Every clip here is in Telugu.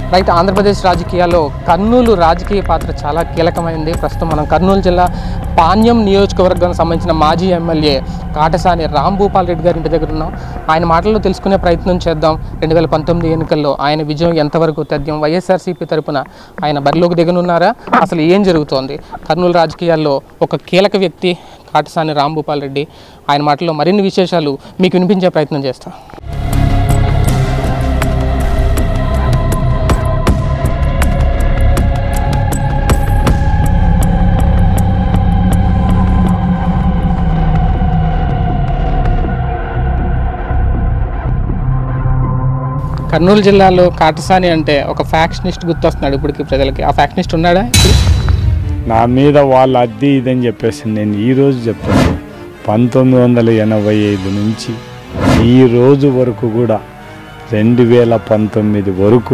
రైట్. ఆంధ్రప్రదేశ్ రాజకీయాల్లో కర్నూలు రాజకీయ పాత్ర చాలా కీలకమైంది. ప్రస్తుతం మనం కర్నూలు జిల్లా పాణ్యం నియోజకవర్గానికి సంబంధించిన మాజీ ఎమ్మెల్యే కాటసాని భూపాల్ రెడ్డి గారి ఇంటి దగ్గర ఉన్నాం. ఆయన మాటల్లో తెలుసుకునే ప్రయత్నం చేద్దాం. 2019 ఎన్నికల్లో ఆయన విజయం ఎంతవరకు తథ్యం, వైఎస్ఆర్సీపీ తరపున ఆయన బరిలోకి దిగనున్నారా, అసలు ఏం జరుగుతోంది? కర్నూలు రాజకీయాల్లో ఒక కీలక వ్యక్తి కాటసాని భూపాల్ రెడ్డి. ఆయన మాటల్లో మరిన్ని విశేషాలు మీకు వినిపించే ప్రయత్నం చేస్తాం. కర్నూలు జిల్లాలో కాటసాని అంటే ఒక ఫ్యాక్షనిస్ట్ గుర్తొస్తున్నాడు ఇప్పటికి ప్రజలకి. ఆ ఫ్యాక్షనిస్ట్ ఉన్నాడా? నా మీద వాళ్ళు అద్దీ ఇదని చెప్పేసి నేను ఈరోజు చెప్తాను. 1985 నుంచి ఈ రోజు వరకు కూడా 2019 వరకు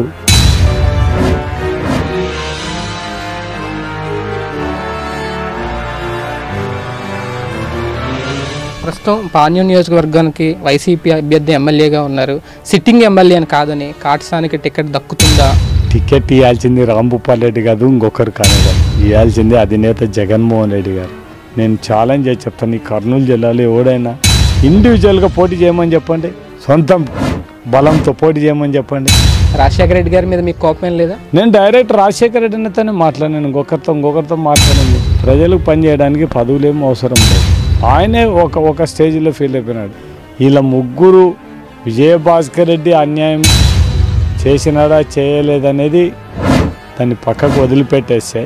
ప్రస్తుతం పాణ్యం నియోజకవర్గానికి వైసీపీ అభ్యర్థి ఎమ్మెల్యేగా ఉన్నారు. సిట్టింగ్ ఎమ్మెల్యే అని కాదని కాటసానికి టికెట్ దక్కుతుందా? టికెట్ ఇవ్వాల్సింది భూపాల్ రెడ్డి కాదు, ఇంకొకరు కాదు. ఇవ్వాల్సింది అధినేత జగన్మోహన్ రెడ్డి గారు. నేను ఛాలెంజ్ చేసి చెప్తాను, ఈ కర్నూలు జిల్లాలో ఎవడైనా ఇండివిజువల్గా పోటీ చేయమని చెప్పండి, సొంతం బలంతో పోటీ చేయమని చెప్పండి. రాజశేఖర రెడ్డి గారి మీద మీకు కోపం లేదా? నేను డైరెక్ట్ రాజశేఖర రెడ్డినితోనే మాట్లాడాను, ఇంకొకరితో మాట్లాడింది. ప్రజలకు పనిచేయడానికి పదవులేమో అవసరం లేదు. ఆయనే ఒక స్టేజ్లో ఫెయిల్ అయిపోయినాడు. వీళ్ళ ముగ్గురు విజయభాస్కర్ రెడ్డి అన్యాయం చేసినాడా చేయలేదనేది దాన్ని పక్కకు వదిలిపెట్టేస్తే